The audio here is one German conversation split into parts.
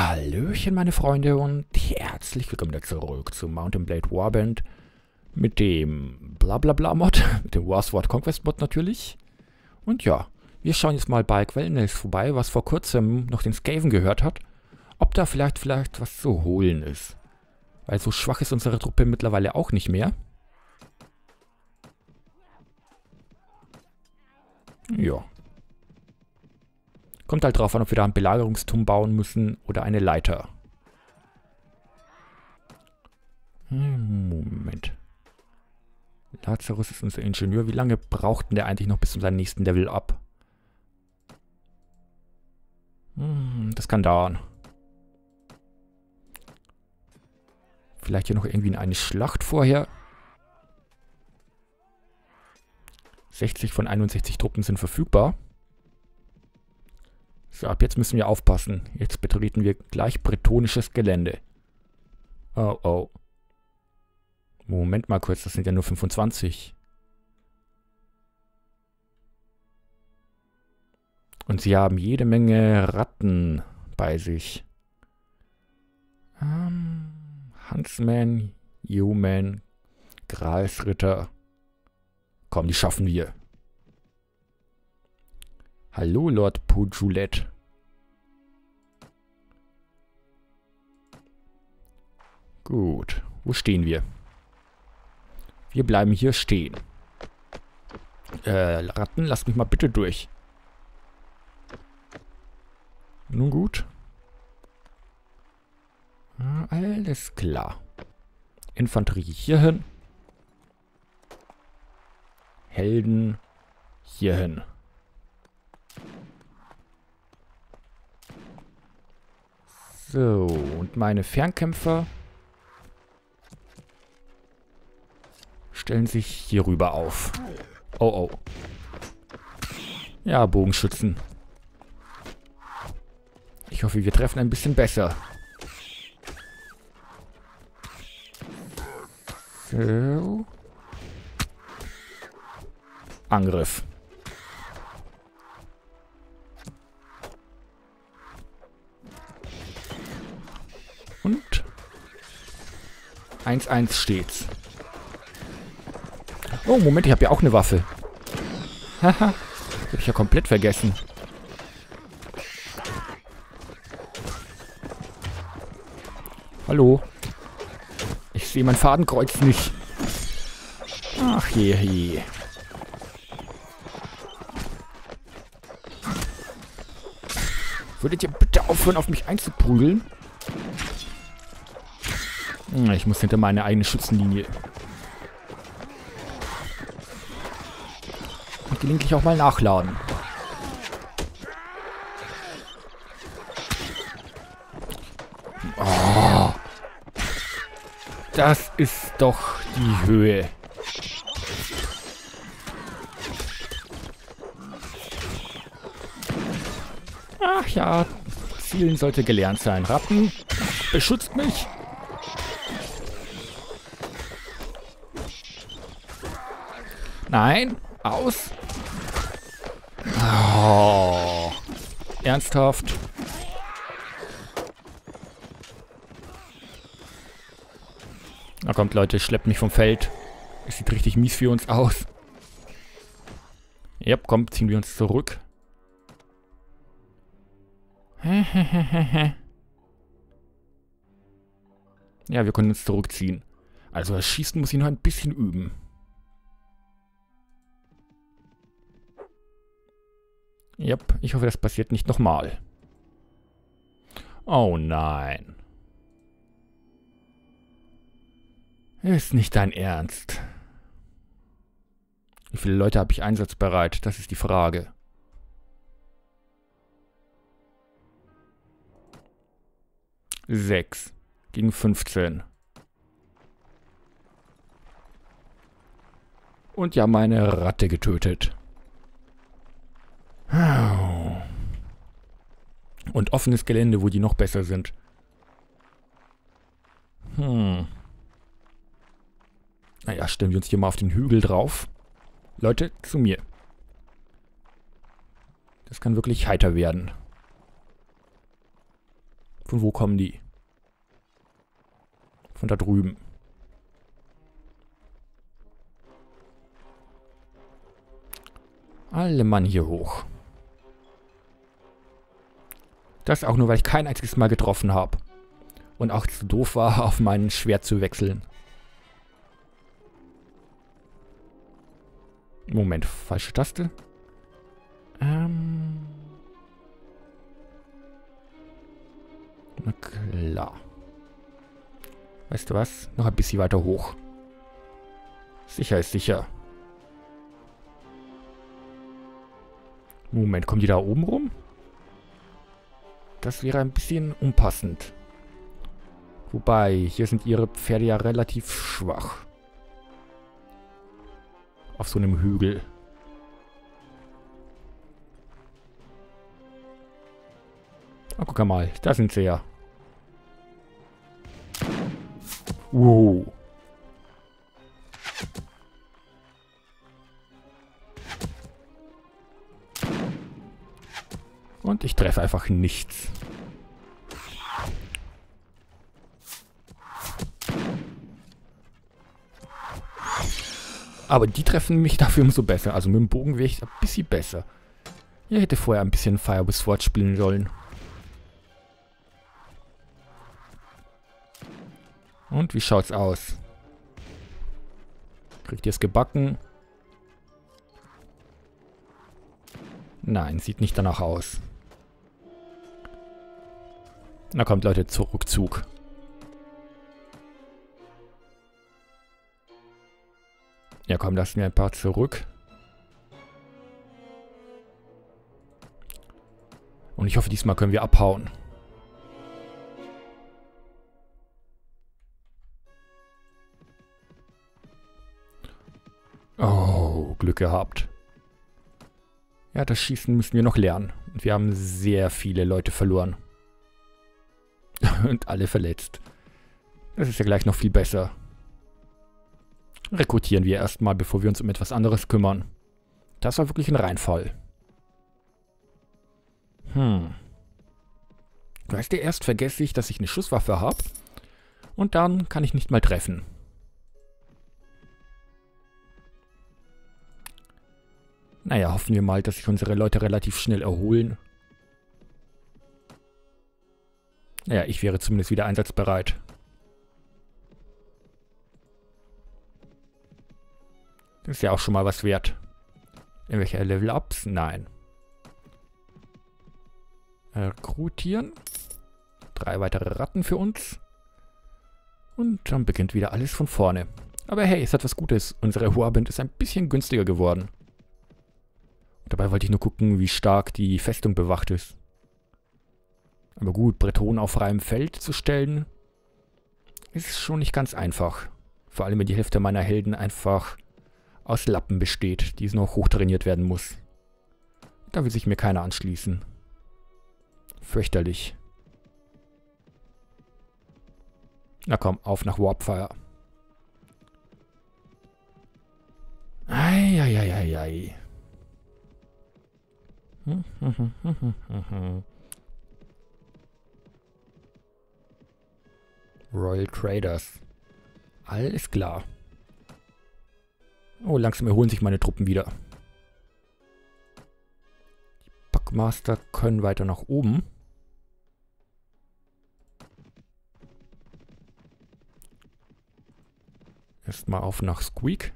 Hallöchen, meine Freunde, und herzlich willkommen wieder zurück zu Mount & Blade Warband mit dem Blablabla-Mod, mit dem Warsword Conquest-Mod natürlich. Und ja, wir schauen jetzt mal bei Quelnels vorbei, was vor kurzem noch den Skaven gehört hat, ob da vielleicht was zu holen ist. Weil so schwach ist unsere Truppe mittlerweile auch nicht mehr. Ja. Kommt halt drauf an, ob wir da einen Belagerungsturm bauen müssen oder eine Leiter. Moment. Lazarus ist unser Ingenieur. Wie lange braucht denn der eigentlich noch bis zu seinem nächsten Level up? Das kann dauern. Vielleicht hier noch irgendwie eine Schlacht vorher. 60 von 61 Truppen sind verfügbar. So, ab jetzt müssen wir aufpassen. Jetzt betreten wir gleich bretonisches Gelände. Oh, oh. Moment mal kurz, das sind ja nur 25. Und sie haben jede Menge Ratten bei sich. Huntsman, Human, Gralsritter. Komm, die schaffen wir. Hallo, Lord Pujulet. Gut, wo stehen wir? Wir bleiben hier stehen. Ratten, lasst mich mal bitte durch. Nun gut. Alles klar. Infanterie hierhin. Helden hierhin. So, und meine Fernkämpfer stellen sich hier rüber auf. Oh, oh. Ja, Bogenschützen. Ich hoffe, wir treffen ein bisschen besser. So. Angriff. Und 1-1 steht's. Oh, Moment, ich habe ja auch eine Waffe. Haha, habe ich ja komplett vergessen. Hallo? Ich sehe mein Fadenkreuz nicht. Ach je, je. Würdet ihr bitte aufhören, auf mich einzuprügeln? Ich muss hinter meine eigene Schützenlinie. Und gelegentlich auch mal nachladen. Oh, das ist doch die Höhe. Ach ja, Zielen sollte gelernt sein. Ratten, beschützt mich. Nein, aus. Oh, ernsthaft. Na kommt, Leute, schleppt mich vom Feld. Es sieht richtig mies für uns aus. Ja, komm, ziehen wir uns zurück. Ja, wir können uns zurückziehen. Also das Schießen muss ich noch ein bisschen üben. Yep, ich hoffe, das passiert nicht nochmal. Oh nein. Ist nicht dein Ernst. Wie viele Leute habe ich einsatzbereit? Das ist die Frage. Sechs gegen 15. Und ja, meine Ratte getötet. Und offenes Gelände, wo die noch besser sind. Naja, stellen wir uns hier mal auf den Hügel drauf. Leute, zu mir. Das kann wirklich heiter werden. Von wo kommen die? Von da drüben. Alle Mann hier hoch. Das auch nur, weil ich kein einziges Mal getroffen habe. Und auch zu doof war, auf mein Schwert zu wechseln. Moment, falsche Taste. Na klar. Weißt du was? Noch ein bisschen weiter hoch. Sicher ist sicher. Moment, kommen die da oben rum? Das wäre ein bisschen unpassend. Wobei, hier sind ihre Pferde ja relativ schwach. Auf so einem Hügel. Oh, guck mal, da sind sie ja. Wow. Und ich treffe einfach nichts. Aber die treffen mich dafür umso besser. Also mit dem Bogen wäre ich ein bisschen besser. Ich hätte vorher ein bisschen Fire with Sword spielen sollen. Und wie schaut's aus? Kriegt ihr es gebacken? Nein, sieht nicht danach aus. Na kommt, Leute, Rückzug. Ja, komm, lassen wir ein paar zurück. Und ich hoffe, diesmal können wir abhauen. Oh, Glück gehabt. Ja, das Schießen müssen wir noch lernen. Und wir haben sehr viele Leute verloren. Und alle verletzt. Das ist ja gleich noch viel besser. Rekrutieren wir erstmal, bevor wir uns um etwas anderes kümmern. Das war wirklich ein Reinfall. Weißt du, erst vergesse ich, dass ich eine Schusswaffe habe. Und dann kann ich nicht mal treffen. Naja, hoffen wir mal, dass sich unsere Leute relativ schnell erholen. Naja, ich wäre zumindest wieder einsatzbereit. Das ist ja auch schon mal was wert. Irgendwelche Level-Ups? Nein. Rekrutieren. 3 weitere Ratten für uns. Und dann beginnt wieder alles von vorne. Aber hey, es hat was Gutes. Unsere Warband ist ein bisschen günstiger geworden. Dabei wollte ich nur gucken, wie stark die Festung bewacht ist. Aber gut, Bretonen auf freiem Feld zu stellen, ist schon nicht ganz einfach. Vor allem, wenn die Hälfte meiner Helden einfach aus Lappen besteht, die noch hochtrainiert werden muss. Da will sich mir keiner anschließen. Fürchterlich. Na komm, auf nach Warpfire. Eieieiei. Royal Traders. Alles klar. Oh, langsam erholen sich meine Truppen wieder. Die Packmaster können weiter nach oben. Erstmal auf nach Squeak.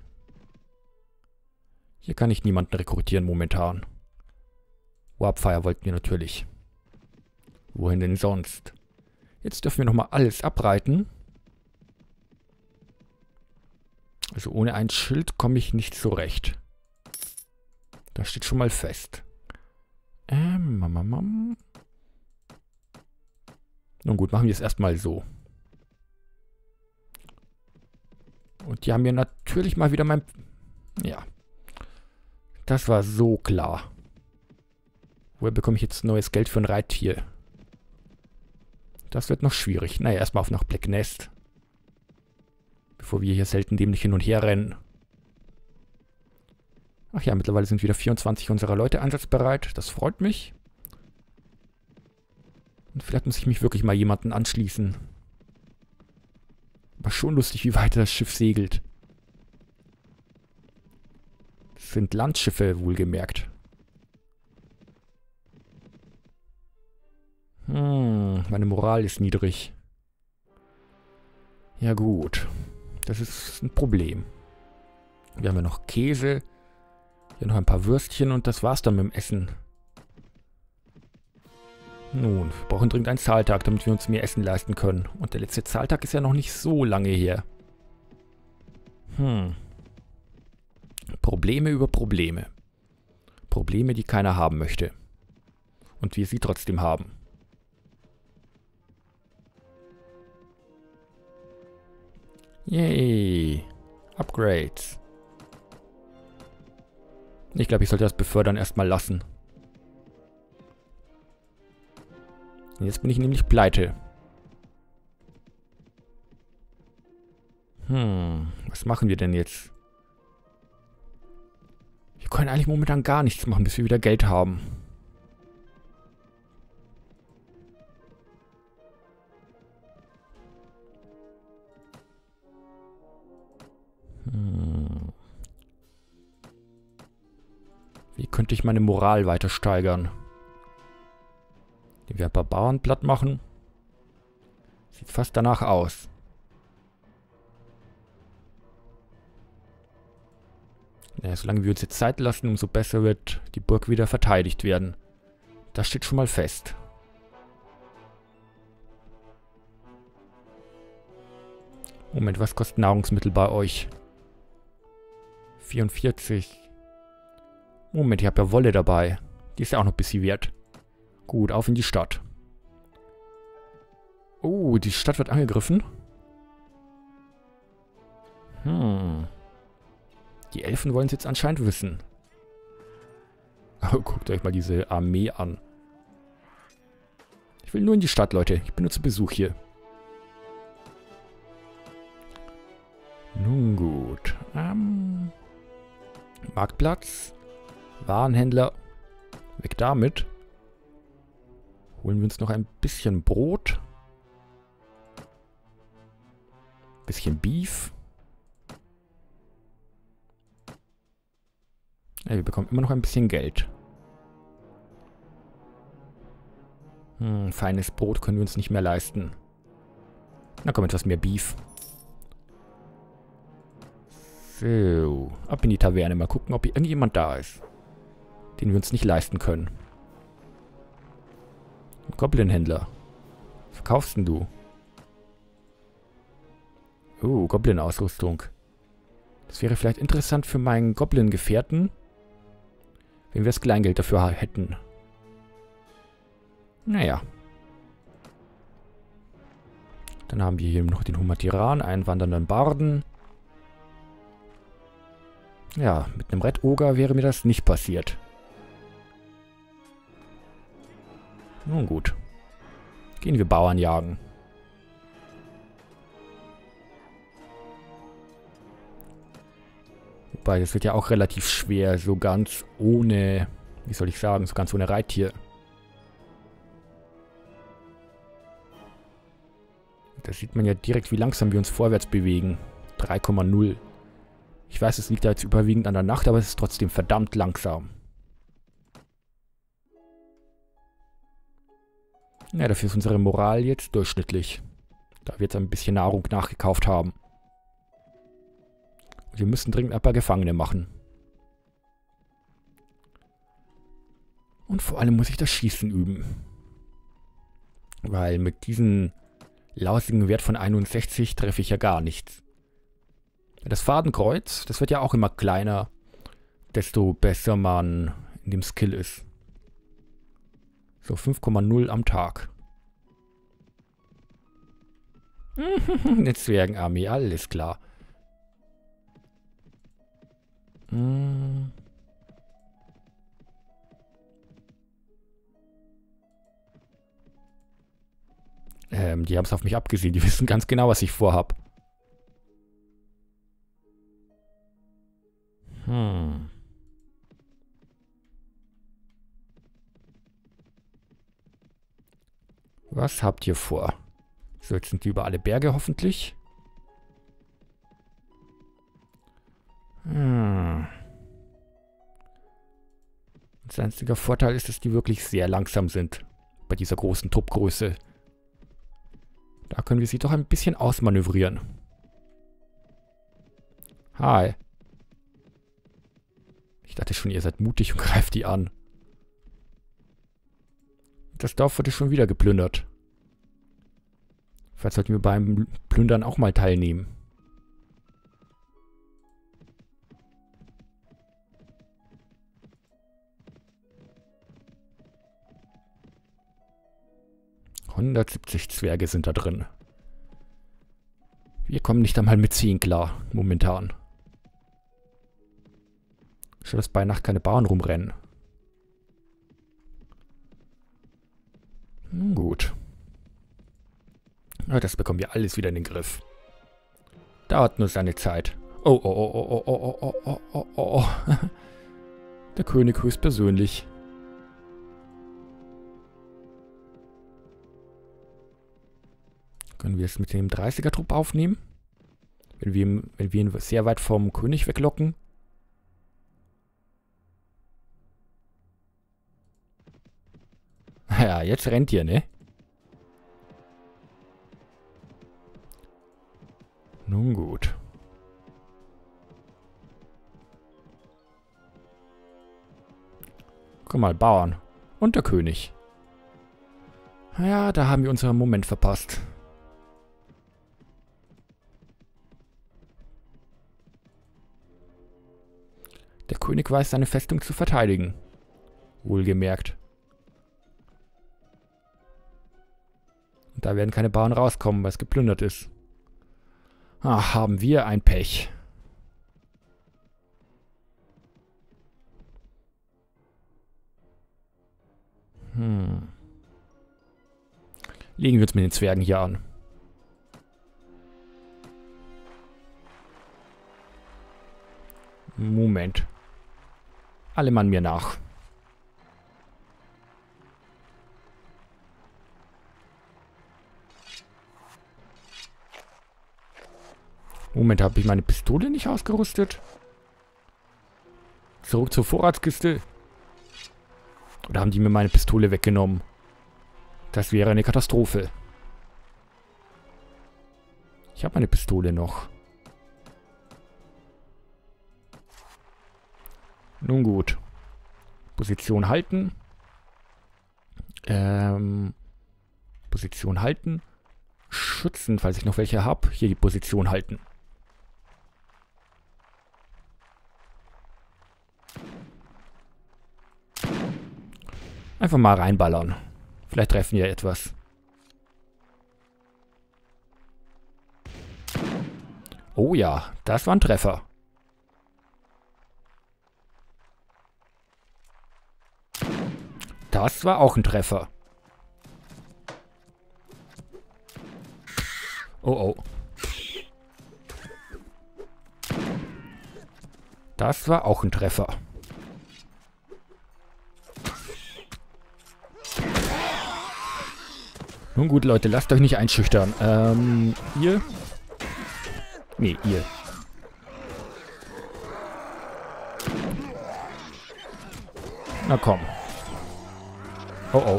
Hier kann ich niemanden rekrutieren momentan. Warpfire wollten wir natürlich. Wohin denn sonst? Jetzt dürfen wir nochmal alles abreiten. Also ohne ein Schild komme ich nicht zurecht. Das steht schon mal fest. Nun gut, machen wir es erstmal so. Und die haben mir natürlich mal wieder mein... Ja. Das war so klar. Woher bekomme ich jetzt neues Geld für ein Reittier? Das wird noch schwierig. Naja, erstmal auf nach Black Nest. Bevor wir hier selten dämlich hin und her rennen. Ach ja, mittlerweile sind wieder 24 unserer Leute einsatzbereit. Das freut mich. Und vielleicht muss ich mich wirklich mal jemanden anschließen. Aber schon lustig, wie weit das Schiff segelt. Das sind Landschiffe, wohlgemerkt. Meine Moral ist niedrig. Ja gut. Das ist ein Problem. Wir haben ja noch Käse. Hier noch ein paar Würstchen und das war's dann mit dem Essen. Nun, wir brauchen dringend einen Zahltag, damit wir uns mehr Essen leisten können. Und der letzte Zahltag ist ja noch nicht so lange her. Probleme über Probleme. Probleme, die keiner haben möchte. Und wir sie trotzdem haben. Yay. Upgrades. Ich glaube, ich sollte das Befördern erstmal lassen. Jetzt bin ich nämlich pleite. Was machen wir denn jetzt? Wir können eigentlich momentan gar nichts machen, bis wir wieder Geld haben. Wie könnte ich meine Moral weiter steigern? Indem wir ein paar Bauern platt machen. Sieht fast danach aus. Ja, solange wir uns jetzt Zeit lassen, umso besser wird die Burg wieder verteidigt werden. Das steht schon mal fest. Moment, was kostet Nahrungsmittel bei euch? 44. Moment, ich habe ja Wolle dabei. Die ist ja auch noch ein bisschen wert. Gut, auf in die Stadt. Oh, die Stadt wird angegriffen. Die Elfen wollen es jetzt anscheinend wissen. Oh, guckt euch mal diese Armee an. Ich will nur in die Stadt, Leute. Ich bin nur zu Besuch hier. Nun gut. Marktplatz. Warenhändler. Weg damit. Holen wir uns noch ein bisschen Brot. Bisschen Beef. Ja, wir bekommen immer noch ein bisschen Geld. Feines Brot können wir uns nicht mehr leisten. Na komm, etwas mehr Beef. So, ab in die Taverne. Mal gucken, ob hier irgendjemand da ist, den wir uns nicht leisten können. Goblin-Händler. Was verkaufst denn du? Oh, Goblin-Ausrüstung. Das wäre vielleicht interessant für meinen Goblin-Gefährten, wenn wir das Kleingeld dafür hätten. Naja. Dann haben wir hier noch den Humatiran, einen wandernden Barden. Ja, mit einem Red Ogre wäre mir das nicht passiert. Nun gut. Gehen wir Bauern jagen. Wobei, das wird ja auch relativ schwer, so ganz ohne, wie soll ich sagen, so ganz ohne Reittier. Da sieht man ja direkt, wie langsam wir uns vorwärts bewegen. 3,0. Ich weiß, es liegt da jetzt überwiegend an der Nacht, aber es ist trotzdem verdammt langsam. Ja, dafür ist unsere Moral jetzt durchschnittlich. Da wir jetzt ein bisschen Nahrung nachgekauft haben. Und wir müssen dringend ein paar Gefangene machen. Und vor allem muss ich das Schießen üben. Weil mit diesem lausigen Wert von 61 treffe ich ja gar nichts. Das Fadenkreuz, das wird ja auch immer kleiner, desto besser man in dem Skill ist. So, 5,0 am Tag. Eine Zwergenarmee, alles klar. Die haben es auf mich abgesehen. Die wissen ganz genau, was ich vorhab. Was habt ihr vor? So, jetzt sind die über alle Berge hoffentlich. Unser einziger Vorteil ist, dass die wirklich sehr langsam sind. Bei dieser großen Truppgröße. Da können wir sie doch ein bisschen ausmanövrieren. Hi. Ich dachte schon, ihr seid mutig und greift die an. Das Dorf wurde schon wieder geplündert. Vielleicht sollten wir beim Plündern auch mal teilnehmen. ...170 Zwerge sind da drin. Wir kommen nicht einmal mit 10 klar, momentan. Schon, dass bei Nacht keine Bauern rumrennen. Nun gut. Ja, das bekommen wir alles wieder in den Griff. Dauert nur seine Zeit. Oh, oh, oh, oh, oh, oh, oh, oh, oh, oh. Der König höchstpersönlich. Können wir es mit dem 30er-Trupp aufnehmen? Wenn wir ihn sehr weit vom König weglocken? Ja, jetzt rennt ihr, ne? Nun gut. Guck mal, Bauern. Und der König. Ja, da haben wir unseren Moment verpasst. Der König weiß, seine Festung zu verteidigen. Wohlgemerkt. Und da werden keine Bauern rauskommen, weil es geplündert ist. Ach, haben wir ein Pech. Legen wir uns mit den Zwergen hier an. Moment. Alle Mann mir nach. Moment, habe ich meine Pistole nicht ausgerüstet? Zurück zur Vorratskiste. Oder haben die mir meine Pistole weggenommen? Das wäre eine Katastrophe. Ich habe meine Pistole noch. Nun gut. Position halten. Position halten. Schützen, falls ich noch welche habe. Hier die Position halten. Einfach mal reinballern. Vielleicht treffen wir etwas. Oh ja, das war ein Treffer. Das war auch ein Treffer. Oh oh. Das war auch ein Treffer. Nun gut, Leute, lasst euch nicht einschüchtern. Ihr? Nee, ihr. Na komm. Oh oh.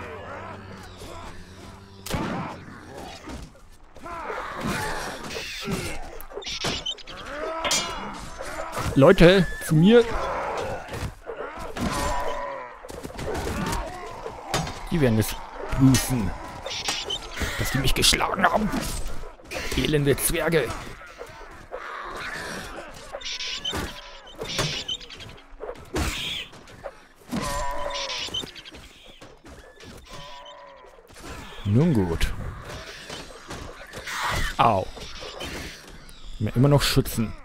Leute, zu mir. Die werden es büßen, dass die mich geschlagen haben. Elende Zwerge. Nun gut. Au. Mir immer noch schützen.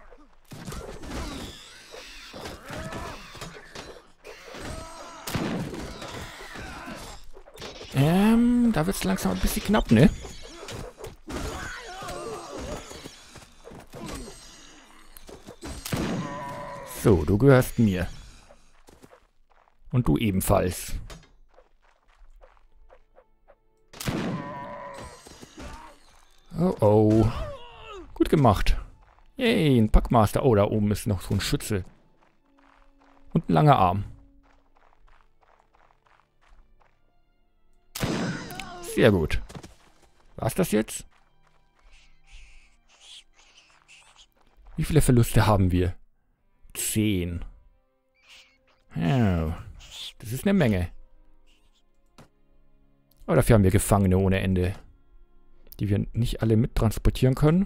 Da wird es langsam ein bisschen knapp, ne? So, du gehörst mir. Und du ebenfalls. Oh oh. Gut gemacht. Yay, ein Packmaster. Oh, da oben ist noch so ein Schütze. Und ein langer Arm. Sehr gut. War's das jetzt? Wie viele Verluste haben wir? 10. Oh, das ist eine Menge. Aber dafür haben wir Gefangene ohne Ende, die wir nicht alle mittransportieren können.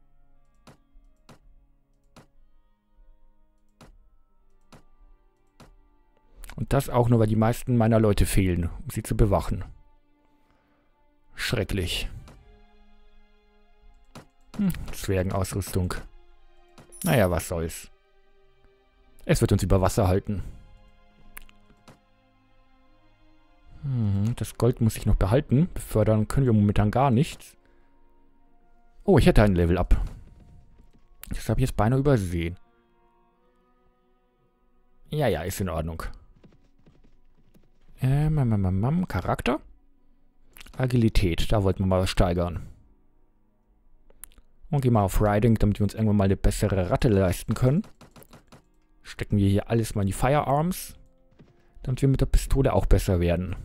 Und das auch nur, weil die meisten meiner Leute fehlen, um sie zu bewachen. Schrecklich. Zwergenausrüstung. Naja, was soll's. Es wird uns über Wasser halten. Das Gold muss ich noch behalten. Befördern können wir momentan gar nichts. Oh, ich hätte ein Level Up. Das habe ich jetzt beinahe übersehen. Ja, ja, ist in Ordnung. Charakter? Agilität, da wollten wir mal was steigern. Und gehen mal auf Riding, damit wir uns irgendwann mal eine bessere Ratte leisten können. Stecken wir hier alles mal in die Firearms, damit wir mit der Pistole auch besser werden.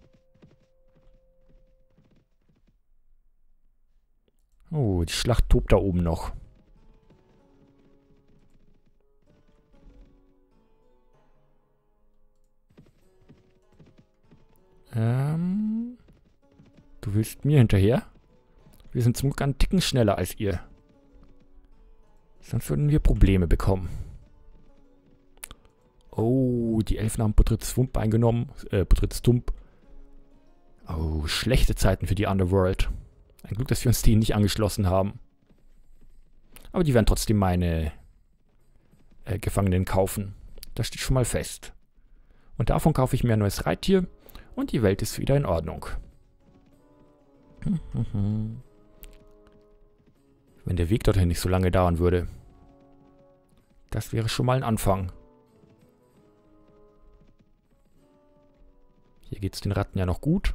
Oh, die Schlacht tobt da oben noch. Du willst mir hinterher? Wir sind zum Glück einen Ticken schneller als ihr. Sonst würden wir Probleme bekommen. Oh, die Elfen haben Podritzstump eingenommen. Podritzstump. Oh, schlechte Zeiten für die Underworld. Ein Glück, dass wir uns die nicht angeschlossen haben. Aber die werden trotzdem meine Gefangenen kaufen. Das steht schon mal fest. Und davon kaufe ich mir ein neues Reittier. Und die Welt ist wieder in Ordnung. Wenn der Weg dorthin nicht so lange dauern würde. Das wäre schon mal ein Anfang. Hier geht es den Ratten ja noch gut.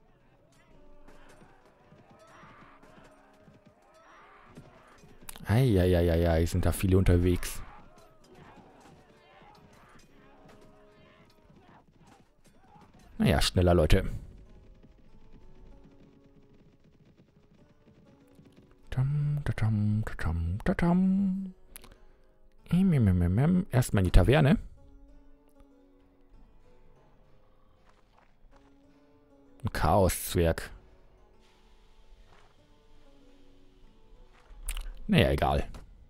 Eieieiei, sind da viele unterwegs. Naja, schneller, Leute. Erstmal in die Taverne. Ein Chaoszwerg. Naja, egal.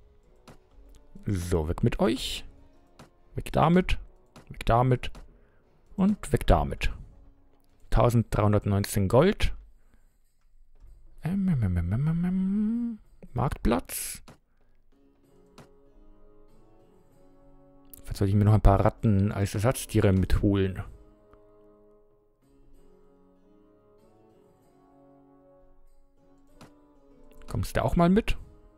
So, weg mit euch. Weg damit. Weg damit. Und weg damit. 1319 Gold. Marktplatz. Jetzt sollte ich mir noch ein paar Ratten als Ersatztiere mitholen. Kommst du auch mal mit?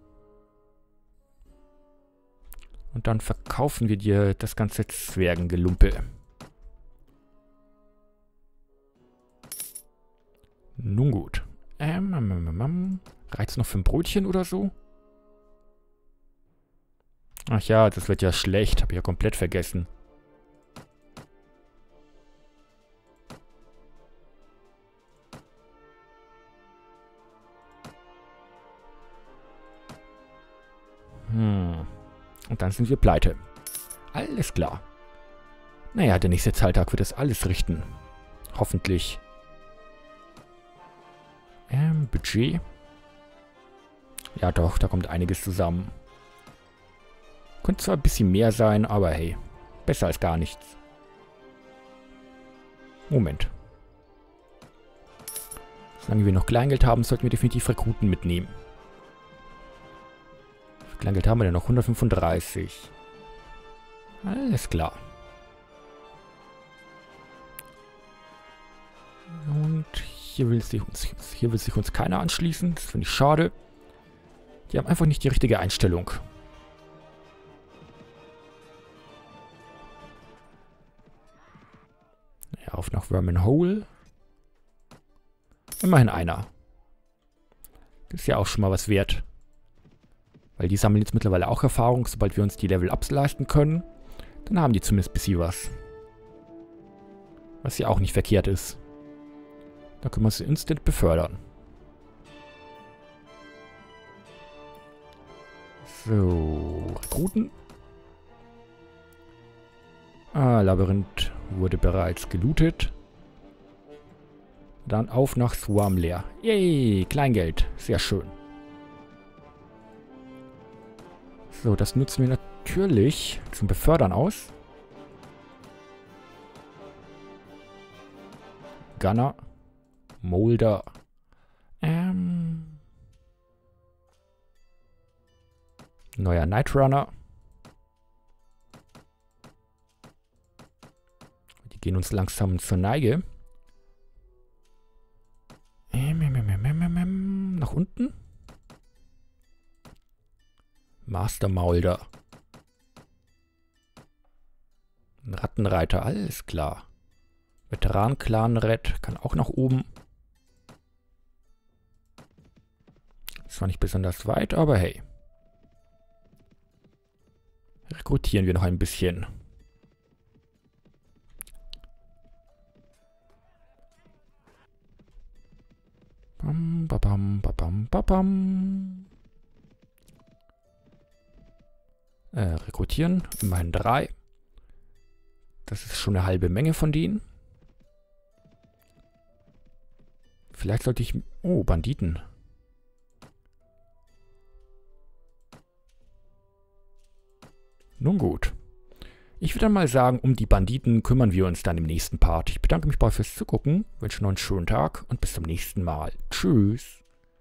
Und dann verkaufen wir dir das ganze Zwergengelumpe. Nun gut. Reicht's noch für ein Brötchen oder so? Ach ja, das wird ja schlecht. Habe ich ja komplett vergessen. Und dann sind wir pleite. Alles klar. Naja, der nächste Zahltag wird das alles richten. Hoffentlich. Budget. Ja doch, da kommt einiges zusammen. Könnte zwar ein bisschen mehr sein, aber hey, besser als gar nichts. Moment. Solange wir noch Kleingeld haben, sollten wir definitiv Rekruten mitnehmen. Wie viel Kleingeld haben wir denn noch? 135. Alles klar. Und hier will sich uns keiner anschließen. Das finde ich schade. Die haben einfach nicht die richtige Einstellung. Ja, auf nach Vermin Hole. Immerhin einer. Das ist ja auch schon mal was wert. Weil die sammeln jetzt mittlerweile auch Erfahrung. Sobald wir uns die Level-Ups leisten können, dann haben die zumindest ein bisschen was. Was ja auch nicht verkehrt ist. Da können wir sie instant befördern. So, Rekruten. Labyrinth wurde bereits gelootet. Dann auf nach Swarmlair. Yay, Kleingeld. Sehr schön. So, das nutzen wir natürlich zum Befördern aus. Gunner. Molder. Neuer Nightrunner. Die gehen uns langsam zur Neige. Nach unten. Master Molder. Ein Rattenreiter, alles klar. Veteran-Clan-Red kann auch nach oben. Zwar nicht besonders weit, aber hey. Rekrutieren wir noch ein bisschen. Bam, babam, babam, babam. Rekrutieren, immerhin 3. Das ist schon eine halbe Menge von denen. Vielleicht sollte ich... Oh, Banditen. Nun gut. Ich würde dann mal sagen, um die Banditen kümmern wir uns dann im nächsten Part. Ich bedanke mich bei euch fürs Zugucken, wünsche noch einen schönen Tag und bis zum nächsten Mal. Tschüss.